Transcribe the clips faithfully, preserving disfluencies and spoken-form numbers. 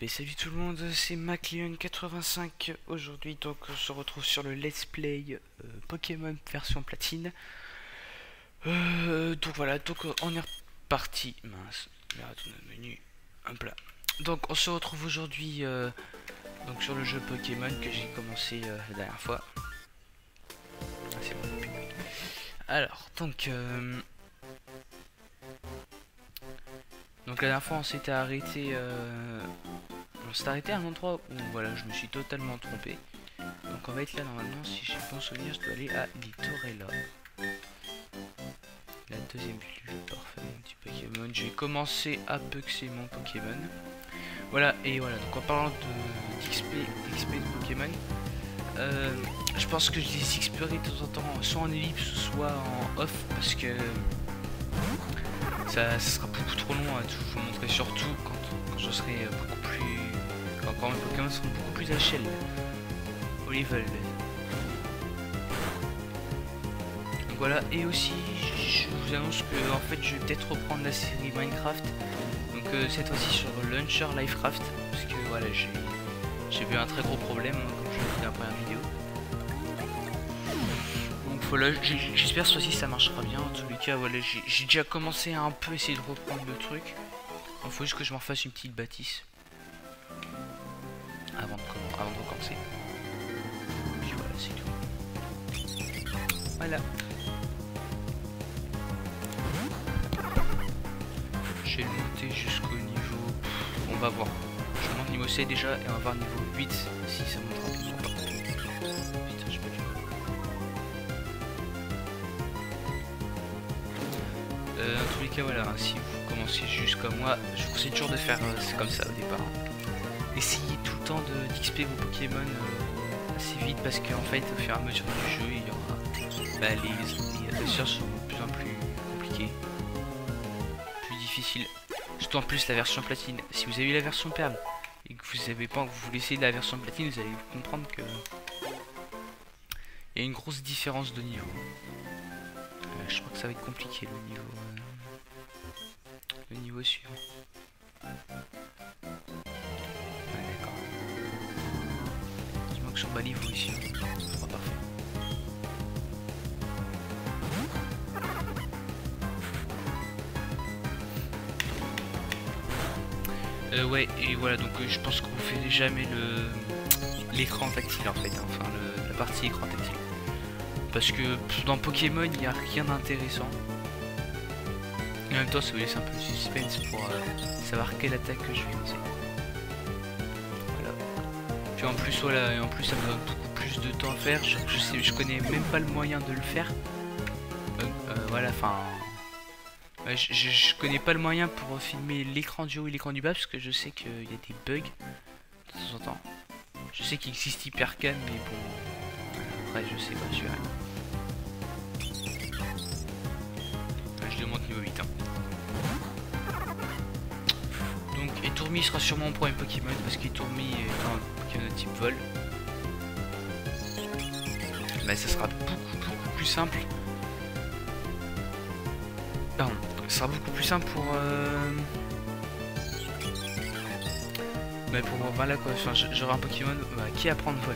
Et salut tout le monde, c'est MacLeon quatre-vingt-cinq. Aujourd'hui donc on se retrouve sur le let's play euh, Pokémon version platine. euh, Donc voilà, donc on est reparti. Mince, merde, on a le menu un plat. Donc on se retrouve aujourd'hui euh, donc sur le jeu Pokémon que j'ai commencé euh, la dernière fois. Ah, c'est bon. Alors donc euh, donc la dernière fois on s'était arrêté euh, on s'est arrêté à un endroit où voilà je me suis totalement trompé. Donc on va être là normalement, si j'ai bon souvenir je dois aller à Littorella. La deuxième ville, parfait mon petit Pokémon. Je vais commencer à puxer mon Pokémon. Voilà, et voilà, donc en parlant d'X P de Pokémon, euh, je pense que je les exploré de temps en temps, soit en ellipse, soit en off, parce que ça, ça sera beaucoup trop long à tout vous montrer, surtout quand, quand je serai beaucoup plus... quand, quand mes Pokémon seront beaucoup plus à échelle, au level. Donc voilà, et aussi, je vous annonce que en fait je vais peut-être reprendre la série Minecraft, donc euh, cette fois-ci sur Launcher Livecraft, parce que voilà, j'ai j'ai eu un très gros problème, hein, comme je l'ai dit dans la première vidéo. Donc voilà, j'espère que cette fois-ci ça marchera bien. En tous les cas, voilà, j'ai déjà commencé à un peu essayer de reprendre le truc. Il faut juste que je m'en fasse une petite bâtisse avant de, avant de recommencer. Et puis voilà, c'est tout. Voilà. Je vais le monter jusqu'au niveau... On va voir. Je monte niveau sept déjà et on va voir niveau huit si ça montera plus ou pas. Putain, j'ai pas du mal. Euh, dans tous les cas, voilà, si vous commencez juste comme moi, je vous conseille toujours de faire euh, c'est comme ça au départ. Essayez tout le temps d'X P vos Pokémon euh, assez vite parce qu'en fait, au fur et à mesure du jeu, il y aura bah, les, les recherches sont de plus en plus compliquées. Difficile. Surtout en plus la version platine. Si vous avez eu la version perle et que vous savez pas que vous voulez essayer de la version platine, vous allez comprendre que il y a une grosse différence de niveau. Euh, je crois que ça va être compliqué le niveau euh... le niveau suivant. Ouais, d'accord. Il manque sur bas niveau ici. C'est pas parfait. Euh, ouais, et voilà, donc euh, je pense que vous faites jamais le l'écran tactile en fait, hein, enfin le, la partie écran tactile. Parce que pff, dans Pokémon, il n'y a rien d'intéressant. Et en même temps, ça vous laisse un peu de suspense pour euh, savoir quelle attaque que je vais lancer. Voilà. Puis en plus, voilà, et en plus, ça me donne beaucoup plus de temps à faire. Je, je sais, je connais même pas le moyen de le faire. Euh, euh, voilà, enfin. Euh, je, je, je connais pas le moyen pour filmer l'écran du haut et l'écran du bas parce que je sais qu'il y a des bugs de temps en temps. Je sais qu'il existe Hypercan mais bon, après je sais pas, je suis rien. Là, je demande niveau huit. Hein. Donc Etourmi sera sûrement mon premier Pokémon parce qu'Etourmi est un Pokémon de type vol. Mais ça sera beaucoup beaucoup plus simple. Pardon. Ça sera beaucoup plus simple pour euh... mais pour moi voilà quoi, enfin, j'aurai un Pokémon bah, qui apprend le vol.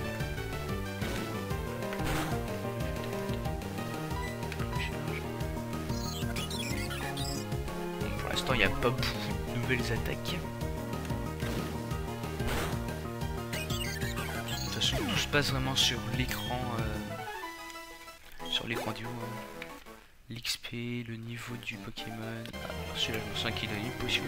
Bon, pour l'instant il n'y a pas beaucoup de nouvelles attaques. De toute façon tout se passe vraiment sur l'écran euh... sur l'écran du haut. Hein. L'X P, le niveau du Pokémon. Ah, celui-là, je me sens qu'il a une potion.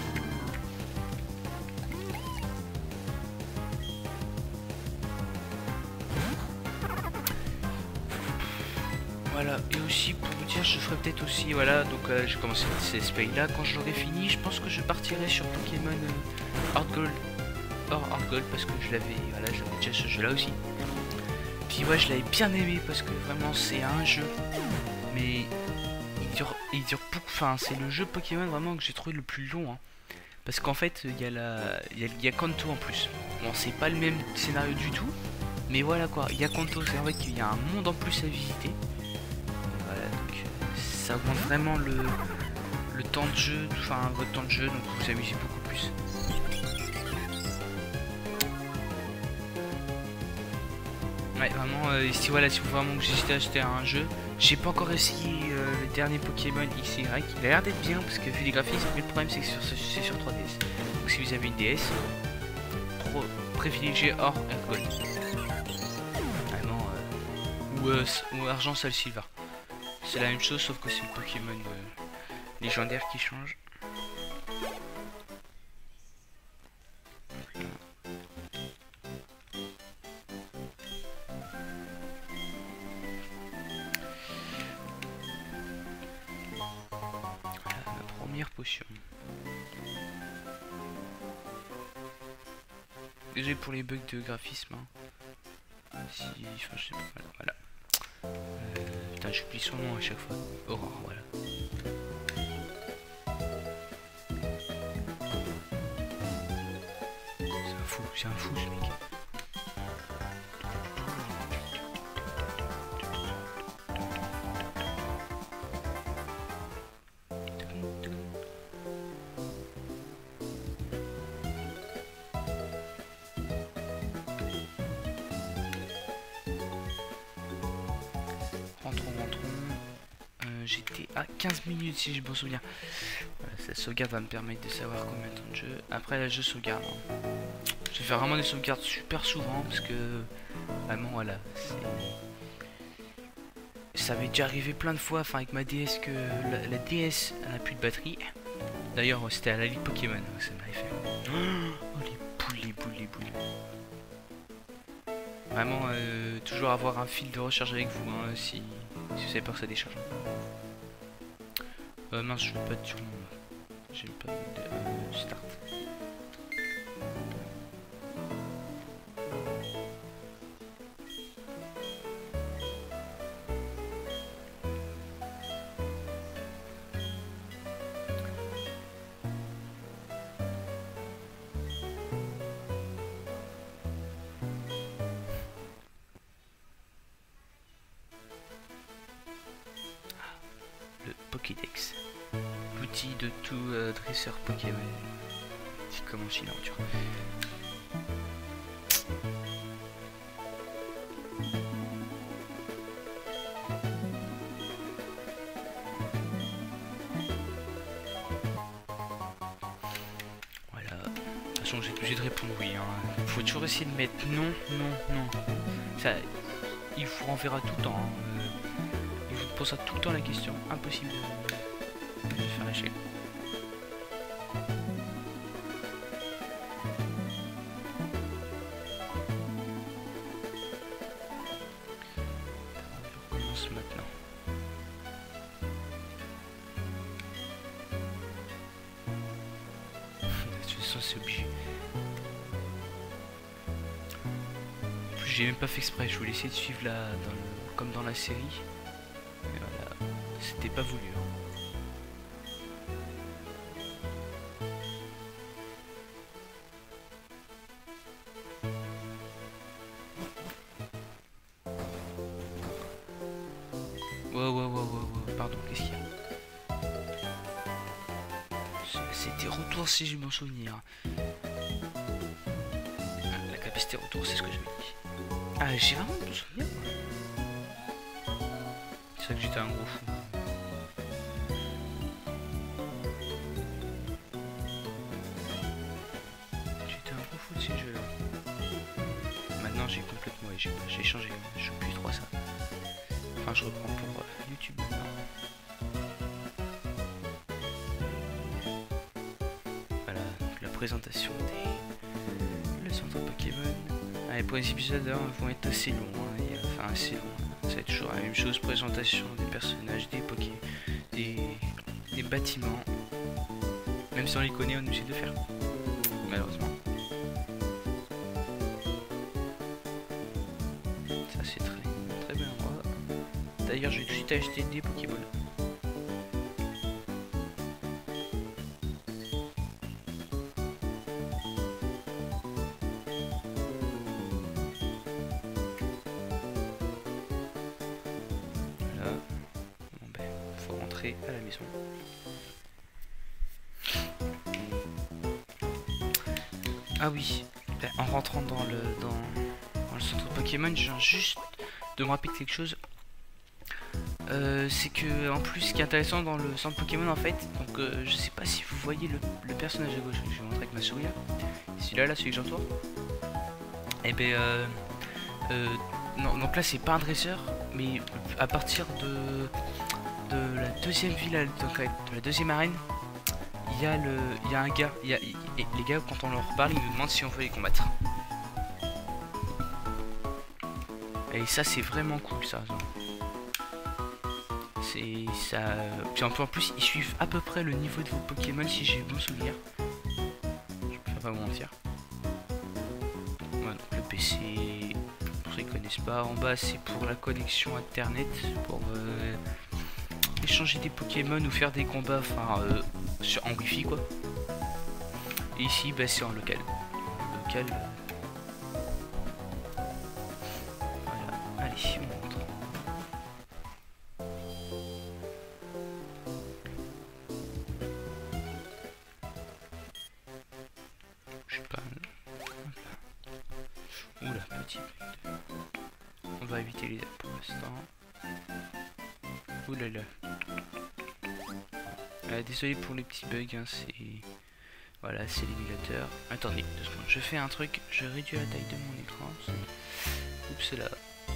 Voilà, et aussi pour vous dire, je ferai peut-être aussi, voilà, donc euh, j'ai commencé ces spells là. Quand je l'aurai fini, je pense que je partirai sur Pokémon euh, Heart Gold, or Heart Gold, parce que je l'avais, voilà, je l'avais déjà ce jeu là aussi. Puis ouais, je l'avais bien aimé parce que vraiment c'est un jeu. Mais il dure, il dure beaucoup, enfin c'est le jeu Pokémon vraiment que j'ai trouvé le plus long hein. Parce qu'en fait il y a la, il y a, il y a Kanto en plus. Bon c'est pas le même scénario du tout, mais voilà quoi, il y a Kanto, c'est vrai qu'il y a un monde en plus à visiter. Et voilà donc ça augmente vraiment le, le temps de jeu, enfin votre temps de jeu, donc vous vous amusez beaucoup plus. Vraiment, euh, si voilà, si vous vraiment que j'hésitais à acheter un jeu, j'ai pas encore essayé euh, le dernier Pokémon X Y. Il a l'air d'être bien parce que vu les graphismes, mais le problème c'est que c'est sur trois D S. Donc si vous avez une D S, pro privilégié or Gold. Vraiment, euh, ou, euh, ou argent Soul Silver. C'est la même chose sauf que c'est le Pokémon euh, légendaire qui change. Potion. Désolé pour les bugs de graphisme. Hein. Si, enfin, je sais pas. Voilà. Euh, putain, j'oublie son nom à chaque fois. Aurore, voilà. C'est un fou, c'est un fou ce mec. J'étais à quinze minutes si je me souviens. Voilà, cette sauvegarde va me permettre de savoir combien de temps de jeu. Après là je sauvegarde. Hein. Je vais faire vraiment des sauvegardes super souvent parce que vraiment voilà. Ça avait déjà arrivé plein de fois, enfin avec ma D S que la, la D S n'a plus de batterie. D'ailleurs c'était à la Ligue Pokémon donc ça m'avait fait. Oh les boules, les boules, les boules. Vraiment euh, toujours avoir un fil de recharge avec vous hein, si, si vous savez pas que ça décharge. Euh, mince, je veux pas de tournement. J'ai pas de euh, start. Le Pokédex. L'outil de tout euh, dresseur Pokémon qui commence une aventure. Voilà. De toute façon, j'ai obligé de répondre oui. Hein. Faut toujours essayer de mettre non, non, non. Ça, il vous renverra tout le temps. Hein. Euh, il vous posera tout le temps la question. Impossible de, de faire lâcher. On recommence maintenant. De toute façon, c'est obligé. En plus, j'ai même pas fait exprès. Je voulais essayer de suivre la, dans le, comme dans la série. Mais voilà, c'était pas voulu. Hein. Wow, wow, wow, wow, wow. Pardon, qu'est-ce qu'il y a? C'était retour si je m'en souviens. La capacité retour, c'est ce que je me dis. Ah, j'ai vraiment de souvenir. C'est ça que j'étais un gros fou. J'étais un gros fou de ces jeux-là. Maintenant, j'ai complètement. Ouais, j'ai changé. Je joue plus trop à ça. Enfin, je reprends pour euh, YouTube maintenant. Voilà, donc la présentation des le centre Pokémon. Ah, les premiers épisodes hein, vont être assez longs. Hein, et, enfin, assez longs. Ça va être toujours la même chose présentation des personnages, des Poké, des, des bâtiments. Même si on les connaît, on est obligé de le faire. Malheureusement. Ça, c'est très, très bien. D'ailleurs, je vais tout de suite acheter des Pokéballs. Voilà. Bon ben, faut rentrer à la maison. Ah oui, ben, en rentrant dans le dans, dans le centre Pokémon, j'ai juste de me rappeler quelque chose. Euh, c'est que en plus, ce qui est intéressant dans le centre Pokémon en fait, donc euh, je sais pas si vous voyez le, le personnage à gauche, je vais vous montrer avec ma souris là. Celui-là, là, celui que j'entoure. Et ben euh, euh, non, donc là c'est pas un dresseur, mais à partir de de la deuxième ville, donc de la deuxième arène, il y a le, il y a un gars, il y a, il, et les gars quand on leur parle, ils nous demandent si on veut les combattre. Et ça c'est vraiment cool ça. C'est ça. Puis en plus ils suivent à peu près le niveau de vos Pokémon si j'ai bon souvenir. Je peux pas vous mentir. Voilà, le P C, pour ceux qui connaissent pas, en bas c'est pour la connexion internet, pour euh, échanger des Pokémon ou faire des combats, enfin euh, sur, en wifi quoi. Et ici bah, c'est en local. Local. Voilà, allez, on montre. Je sais pas. Oula, petit. On va éviter les pour l'instant. Oulala. Euh, désolé pour les petits bugs, hein, c'est... Voilà, c'est l'émulateur. Attendez, deux secondes. Je fais un truc, je réduis la taille de mon écran. Oups, là.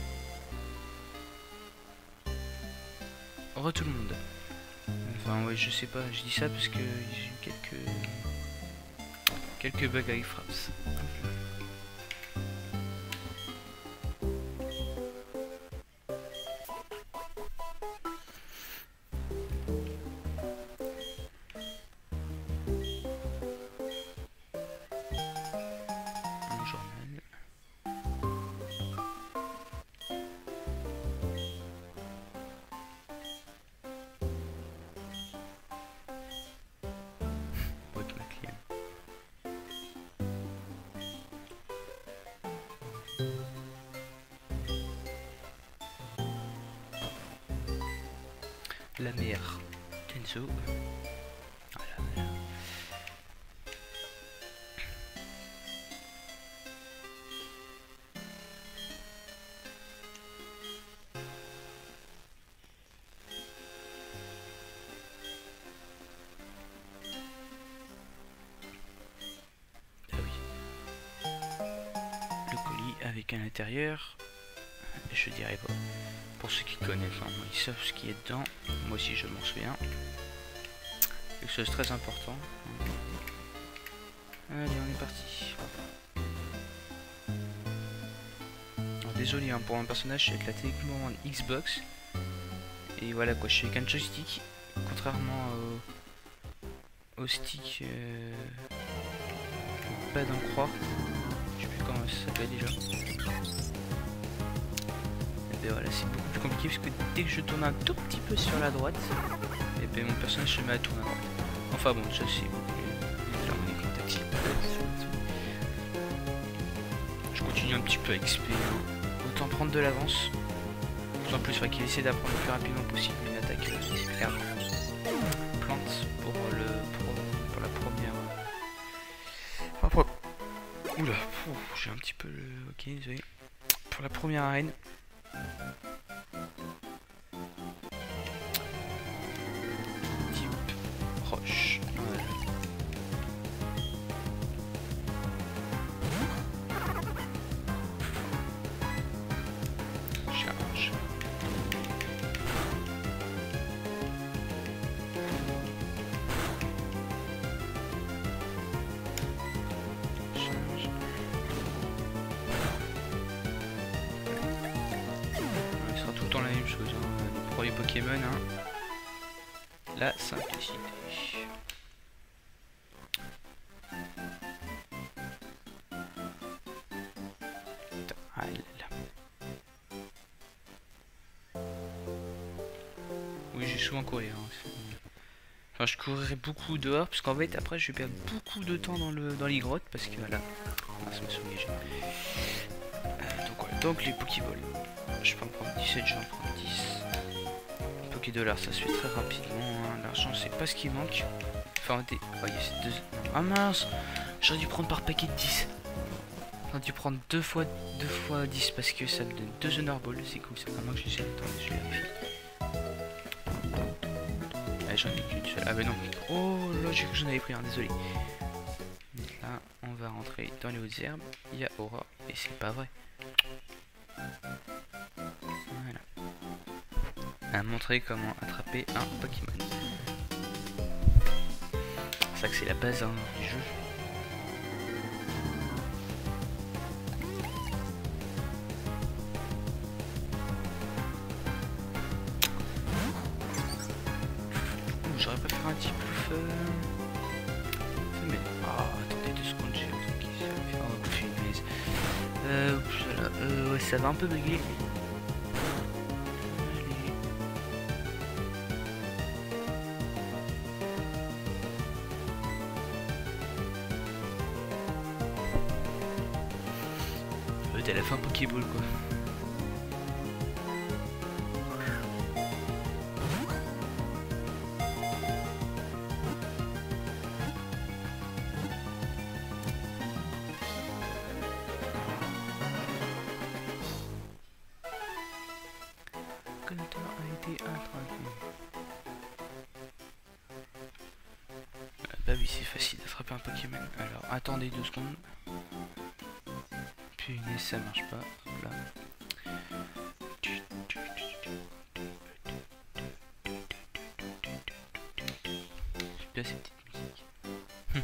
Re tout le monde. Enfin, ouais, je sais pas, je dis ça parce que j'ai eu quelques... Quelques bugs avec Fraps. La mère Kenzo. Voilà, voilà. Ah oui. Le colis avec un intérieur. Je dirais pas. Pour ceux qui connaissent, hein, ils savent ce qu'il y a dedans. Moi aussi je m'en souviens. Quelque chose de très important. Allez, on est parti. Alors, désolé hein, pour un personnage, je suis avec la télécommande Xbox. Et voilà quoi, je suis avec un joystick. Contrairement au, au stick. Euh, pas d'en croire. Je sais plus comment ça s'appelle déjà. Et voilà, c'est beaucoup plus compliqué parce que dès que je tourne un tout petit peu sur la droite, et bien mon personnage se met à tourner à droite. Enfin bon, ça c'est beaucoup plus tactile. Je continue un petit peu à X P, hein. Autant prendre de l'avance. En plus, il faudrait qu'il essaie d'apprendre le plus rapidement possible une attaque euh, plante pour le pour, pour la première. Enfin, pour... Oula, j'ai un petit peu le. Ok, désolé. Pour la première arène. Type roche. Voilà. Charge. Charge. Il sera tout le temps la même chose, hein. Pour les Pokémon, hein. La simplicité. Ah là. Oui, j'ai souvent couru. Hein. Enfin, je courrais beaucoup dehors, parce qu'en fait, après, je vais perdre beaucoup de temps dans, le, dans les grottes, parce que voilà. Ah, ça m'a soulagé. Euh, donc, voilà. Donc, les Pokéballs. Je peux en prendre dix-sept, je vais en prendre dix. Poké dollars, ça se fait très rapidement. Hein. L'argent, c'est pas ce qui manque. Enfin, des. Oh, il y a ces deux. Ah mince! J'aurais dû prendre par paquet de dix. On a dû prendre deux fois deux fois dix parce que ça me donne deux Honor Balls, c'est cool ça, vraiment que je sais. Attendez, je vérifie. Ah, j'en ai qu'une seule. Ah bah non. Oh là, j'ai cru que j'en avais pris un, désolé. Donc là, on va rentrer dans les hautes herbes. Il y a Aura, et c'est pas vrai. Voilà. À montrer comment attraper un Pokémon. C'est ça que c'est la base hein, du jeu. J'aurais préféré un petit plouf euh... femelle. Ah, attendez deux secondes, j'ai un truc qui s'est fait. Oh, je suis une messe. Euh, voilà. euh, ouais, ça va un peu bugger. Allez. Euh, t'as la fin Pokéball quoi. A été attrapé. Euh, bah oui, c'est facile d'attraper un Pokémon. Alors, attendez deux secondes. Punaise, ça marche pas. Hop là. J'aime bien cette petite musique. Hum.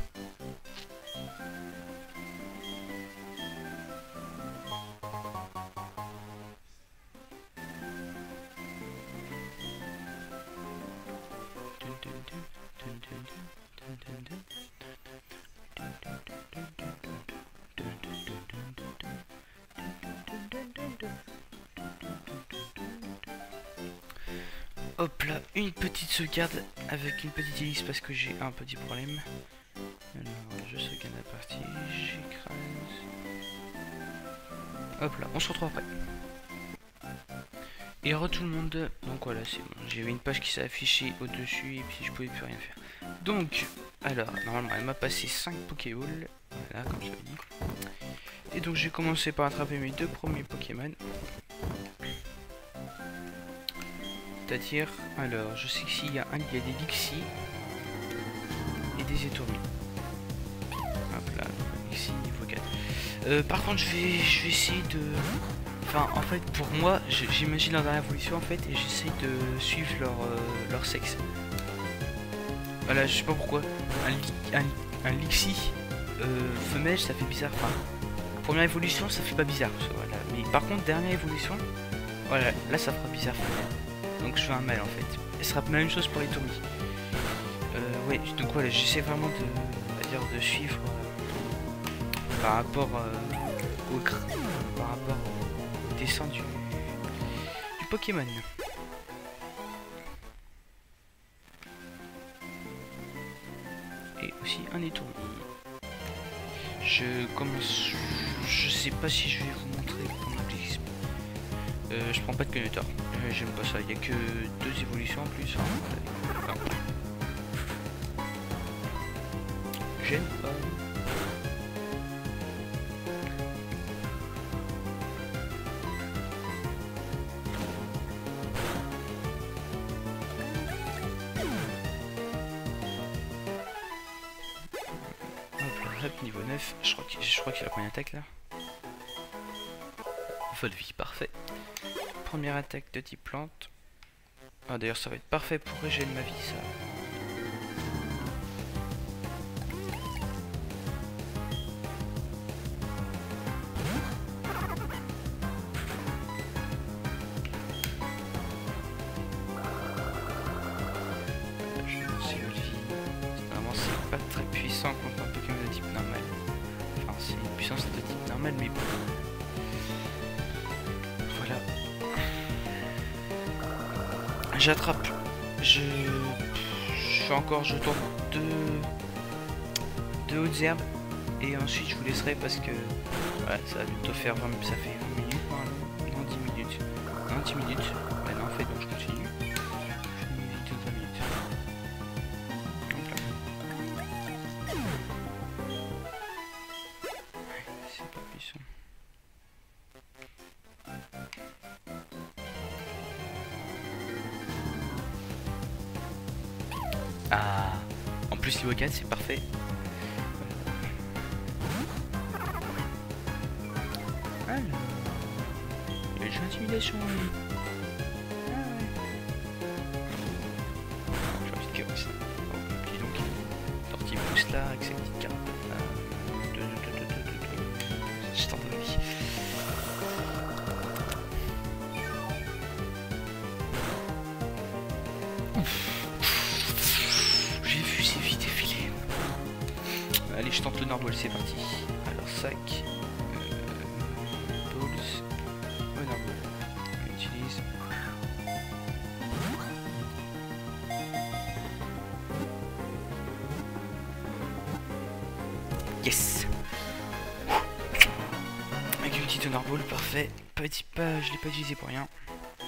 Hop là, une petite sauvegarde avec une petite hélice parce que j'ai un petit problème. Alors, je sauvegarde la partie, j'écrase. Hop là, on se retrouve après. Et re tout le monde, donc voilà c'est bon, j'avais une page qui s'est affichée au dessus et puis je pouvais plus rien faire. Donc, alors, normalement elle m'a passé cinq Pokéballs, voilà comme je l'avais dit. Et donc j'ai commencé par attraper mes deux premiers Pokémon. C'est-à-dire, alors je sais qu'ici il y a un, il y a des Lixie et des étourmis. Hop là, Lixie niveau quatre. Euh, par contre je vais, je vais essayer de... Enfin, en fait, pour moi, j'imagine leur dernière évolution en fait, et j'essaye de suivre leur, euh, leur sexe. Voilà, je sais pas pourquoi. Un, li un, un Lixie euh, femelle, ça fait bizarre. Enfin, première évolution, ça fait pas bizarre. Voilà. Mais par contre, dernière évolution, voilà, là ça fera bizarre femelle. Donc je fais un mâle en fait. Et ce sera la même chose pour les tourmis. Euh, ouais, donc voilà, j'essaie vraiment de, on va dire, de suivre euh, par rapport euh, au par rapport au dessin du, du Pokémon. Et aussi un étourmi. Je commence. Je sais pas si je vais vous montrer comment j'explique. Euh, je prends pas de Canotar. Euh, J'aime pas ça. Il y a que deux évolutions en plus. Hein. J'aime pas. Niveau neuf, je crois qu'il je crois qu'il a pris une attaque là. Vol vie, parfait. Première attaque de type plante. Ah d'ailleurs ça va être parfait pour régénérer ma vie ça. Pas très puissant contre un Pokémon de type normal. Enfin, c'est une puissance de type normal, mais bon. Voilà. J'attrape. Je... je fais encore, je tourne deux... deux hautes herbes. Et ensuite, je vous laisserai parce que... voilà, ça va bientôt faire vingt... ça fait vingt minutes, non, non dix minutes. Non, dix minutes. Ouais, non, en fait, donc je continue. C'est pas puissant. Ah, en plus niveau quatre c'est parfait. Alors, les jeux d'intimidation. Ah ouais. J'ai envie de caresser. Oh, dis donc, tortille pousse là avec sa petite carte. Je tente de vie. J'ai vu ces vies défiler. Allez, je tente le Nordwall, c'est parti. Alors, sac. Euh, balls. Ouais, Nordwall. On utilise. Yes. Avec une petite Nordwall, parfait. Petit pas, je l'ai pas utilisé pour rien.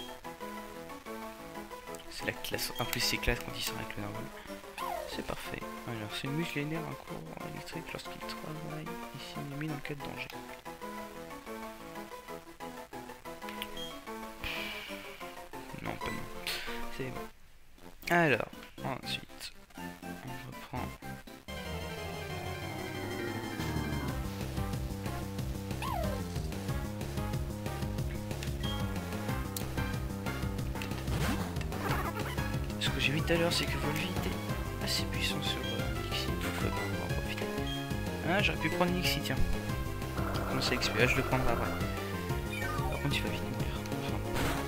C'est la classe. En plus, c'est classe quand il sort avec le Nordwall. C'est parfait. Alors, c'est une muscle génère un courant électrique lorsqu'il travaille et s'illumine en cas de danger. Non, pas non. C'est bon. Alors, ensuite, on reprend. Ce que j'ai vu tout à l'heure, c'est que Volvite est assez puissant sur euh, Nixie, donc euh, on va en profiter. Ah, j'aurais pu prendre Nixie, tiens. Comment ça X P? Ah, je le prendrai après. Par contre, il va vite mourir. Enfin.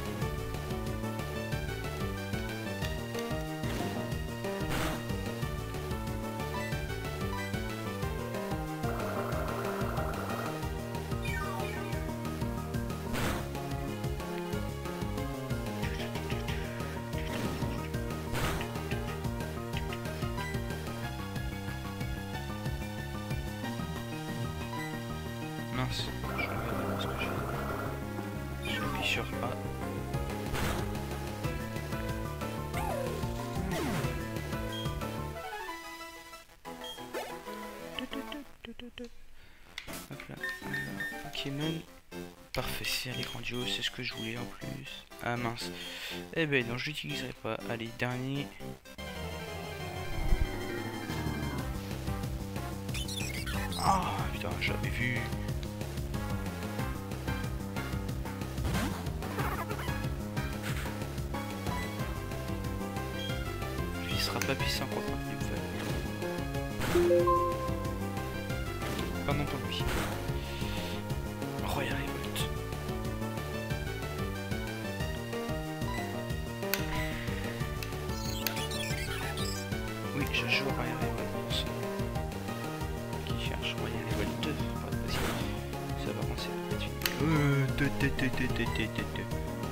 Mince, je regarde ce que j'ai. J'appuie sur A. Hop là. Alors, Pokémon. Parfait, c'est les grandiose, c'est ce que je voulais en plus. Ah mince. Eh ben non, je l'utiliserai pas. Allez, dernier. Ah oh, putain, j'avais vu. Il sera pas puissant contre un Newfell. Pardon pour lui. Royal Revolt. Oui, je joue Royal Revolt. Qui cherche Royal Revolt deux. Pas possible. Ça va commencer peut-être une. Euh, deux, deux, deux, deux, deux, deux, deux.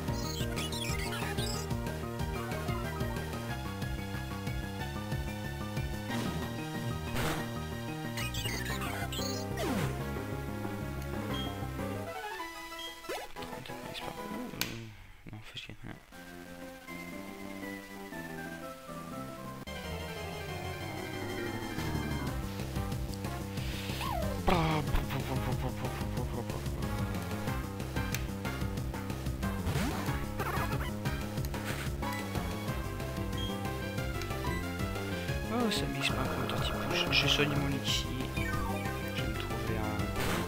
Oh, ça mise pas un petit push. Je soigne mon Nixie. Je vais me trouver un.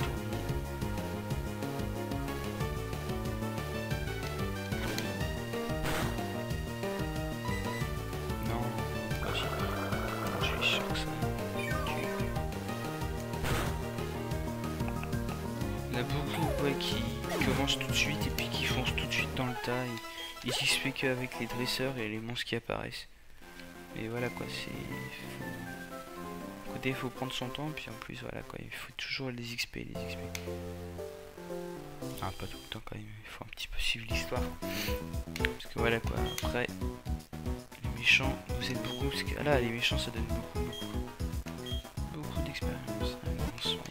Non, je suis sûr que ça. Il y en a beaucoup ouais, qui commencent tout de suite et puis qui foncent tout de suite dans le tas. Et ils s'y fait qu'avec les dresseurs et les monstres qui apparaissent. Et voilà quoi, c'est. Côté, il faut prendre son temps, puis en plus, voilà quoi, il faut toujours les X P, les X P. Ah, pas tout le temps quand même, il faut un petit peu suivre l'histoire. Parce que voilà quoi, après, les méchants, vous êtes beaucoup, parce que là, les méchants ça donne beaucoup, beaucoup, beaucoup d'expérience. On soigne.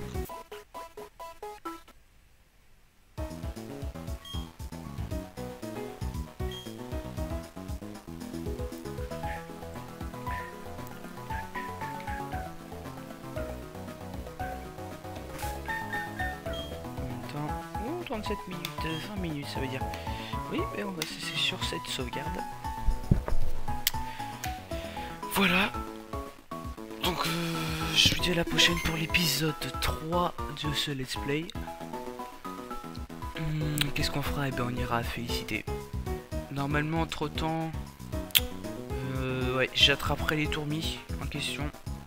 trente-sept minutes, vingt minutes ça veut dire. Oui, mais on va cesser sur cette sauvegarde. voilà. Donc euh, je vous dis à la prochaine pour l'épisode trois de ce let's play. Hum, Qu'est-ce qu'on fera? Eh ben on ira à Félicité. Normalement entre temps euh, ouais, j'attraperai les tourmis en question.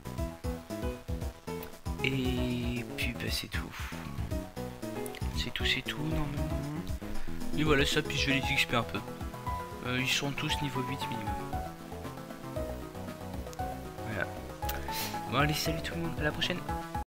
Et puis bah c'est tout. C'est tout, c'est tout normalement. Et voilà ça, puis je vais les X P un peu. Euh, ils sont tous niveau huit minimum. Voilà. Bon allez, salut tout le monde, à la prochaine.